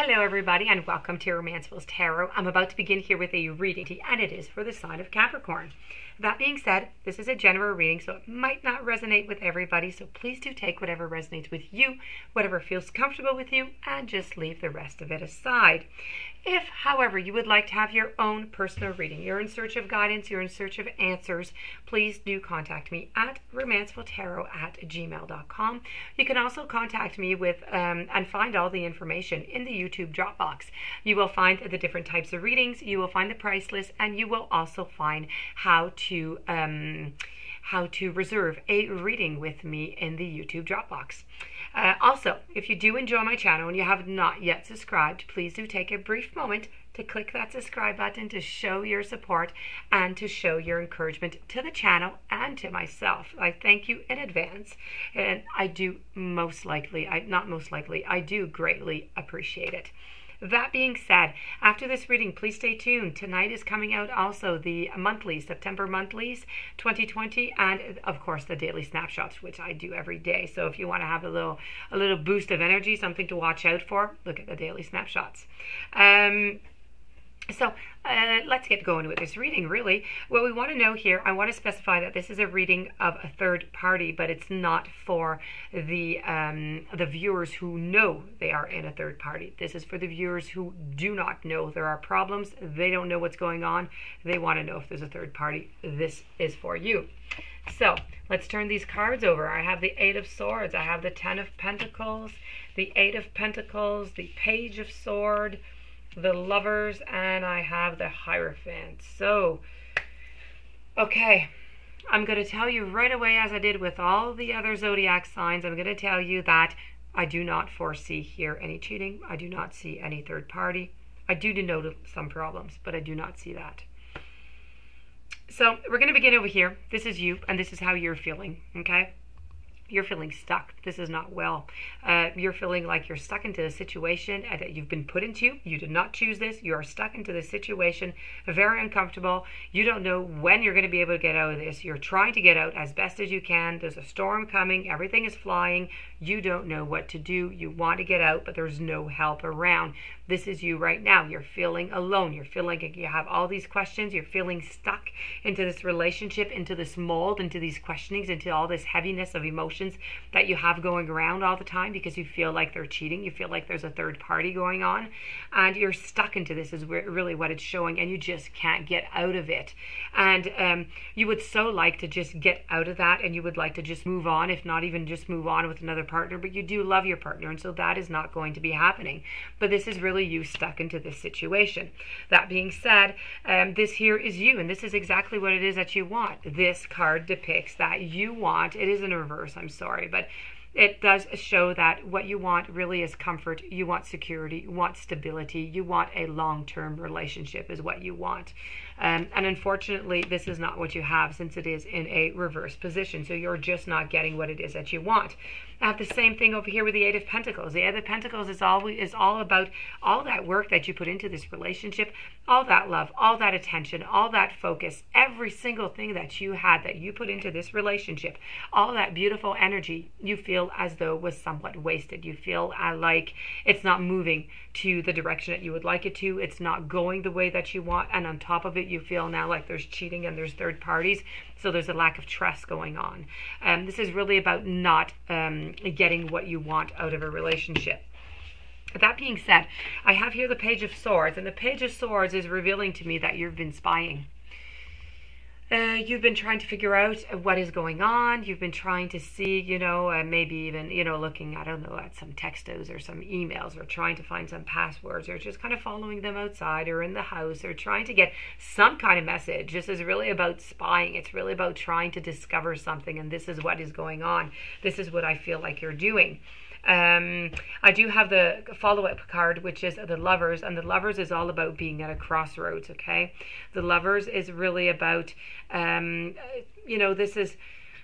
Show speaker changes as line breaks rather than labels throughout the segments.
Hello everybody and welcome to Romanceful's Tarot. I'm about to begin here with a reading and it is for the sign of Capricorn. That being said, this is a general reading, so it might not resonate with everybody, so please do take whatever resonates with you, whatever feels comfortable with you, and just leave the rest of it aside. If, however, you would like to have your own personal reading, you're in search of guidance, you're in search of answers, please do contact me at romancefultarot@gmail.com. You can also contact me with and find all the information in the YouTube Dropbox. You will find the different types of readings, you will find the price list, and you will also find how to reserve a reading with me in the YouTube Dropbox. Also, if you do enjoy my channel and you have not yet subscribed, please do take a brief moment to click that subscribe button to show your support and to show your encouragement to the channel and to myself. I thank you in advance, and I do I do greatly appreciate it. That being said, after this reading, please stay tuned. Tonight is coming out also the monthlies, September monthlies 2020, and of course the daily snapshots, which I do every day. So if you want to have a little boost of energy, something to watch out for, look at the daily snapshots. So let's get going with this reading, really. What we want to know here, I want to specify that this is a reading of a third party, but it's not for the viewers who know they are in a third party. This is for the viewers who do not know there are problems. They don't know what's going on. They want to know if there's a third party. This is for you. So let's turn these cards over. I have the Eight of Swords. I have the Ten of Pentacles, the Eight of Pentacles, the Page of Swords, the Lovers, and I have the Hierophant. So, okay, I'm going to tell you right away, as I did with all the other zodiac signs, I'm going to tell you that I do not foresee here any cheating. I do not see any third party. I do denote some problems, but I do not see that. So we're going to begin over here. This is you, and this is how you're feeling, okay? You're feeling stuck. This is not well. You're feeling like you're stuck into a situation that you've been put into. You did not choose this. You are stuck into this situation, very uncomfortable. You don't know when you're going to be able to get out of this. You're trying to get out as best as you can. There's a storm coming. Everything is flying. You don't know what to do. You want to get out, but there's no help around. This is you right now. You're feeling alone. You're feeling like you have all these questions. You're feeling stuck into this relationship, into this mold, into these questionings, into all this heaviness of emotions that you have going around all the time because you feel like they're cheating. You feel like there's a third party going on, and you're stuck into this is really what it's showing, and you just can't get out of it. And you would so like to just get out of that, and you would like to just move on, if not even just move on with another partner, but you do love your partner, and so that is not going to be happening. But this is really you stuck into this situation. That being said, this here is you, and this is exactly what it is that you want. This card depicts that you want, it is in reverse, I'm sorry, but it does show that what you want really is comfort. You want security, you want stability, you want a long-term relationship is what you want. And unfortunately, this is not what you have since it is in a reverse position. So you're just not getting what it is that you want. I have the same thing over here with the Eight of Pentacles. The Eight of Pentacles is all about all that work that you put into this relationship, all that love, all that attention, all that focus, every single thing that you had that you put into this relationship, all that beautiful energy you feel as though was somewhat wasted. You feel like it's not moving to the direction that you would like it to. It's not going the way that you want, and on top of it, you feel now like there's cheating and there's third parties, so there's a lack of trust going on. This is really about not getting what you want out of a relationship. That being said, I have here the Page of Swords, and the Page of Swords is revealing to me that you've been spying. You've been trying to figure out what is going on. You've been trying to see, maybe even, looking, I don't know, at some textos or some emails, or trying to find some passwords, or just kind of following them outside or in the house, or trying to get some kind of message. This is really about spying. It's really about trying to discover something, and this is what is going on. This is what I feel like you're doing. I do have the follow-up card, which is the Lovers, and the Lovers is all about being at a crossroads, okay? The Lovers is really about, this is,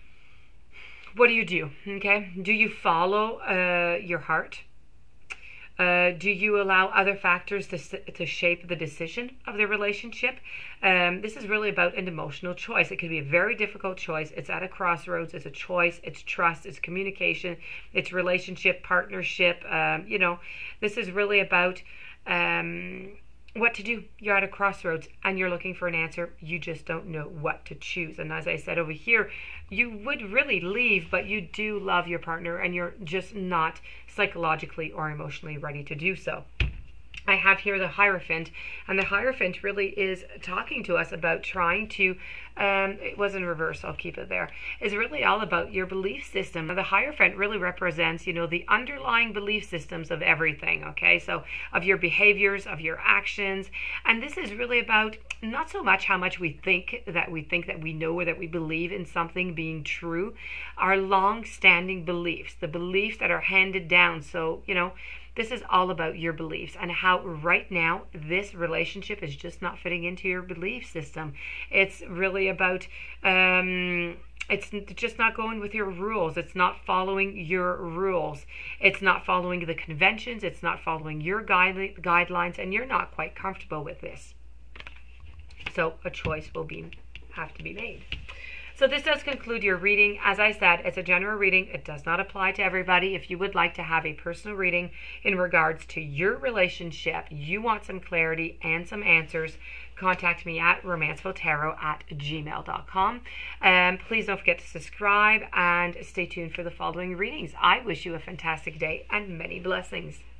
what do you do, okay? Do you follow your heart? Do you allow other factors to shape the decision of the relationship? This is really about an emotional choice. It could be a very difficult choice. It's at a crossroads. It's a choice. It's trust. It's communication. It's relationship, partnership. This is really about what to do. You're at a crossroads and you're looking for an answer. You just don't know what to choose. And as I said over here, you would really leave, but you do love your partner and you're just not psychologically or emotionally ready to do so. I have here the Hierophant, and the Hierophant really is talking to us about trying to, it was in reverse, I'll keep it there, is really all about your belief system. The Hierophant really represents, the underlying belief systems of everything, okay? So of your behaviors, of your actions, and this is really about not so much how much we think that we know or that we believe in something being true, our long-standing beliefs, the beliefs that are handed down. So, this is all about your beliefs and how right now this relationship is just not fitting into your belief system. It's really about, it's just not going with your rules. It's not following your rules. It's not following the conventions. It's not following your guidelines, and you're not quite comfortable with this. So a choice will have to be made. So this does conclude your reading. As I said, it's a general reading. It does not apply to everybody. If you would like to have a personal reading in regards to your relationship, you want some clarity and some answers, contact me at romancefultarot@gmail.com. Please don't forget to subscribe and stay tuned for the following readings. I wish you a fantastic day and many blessings.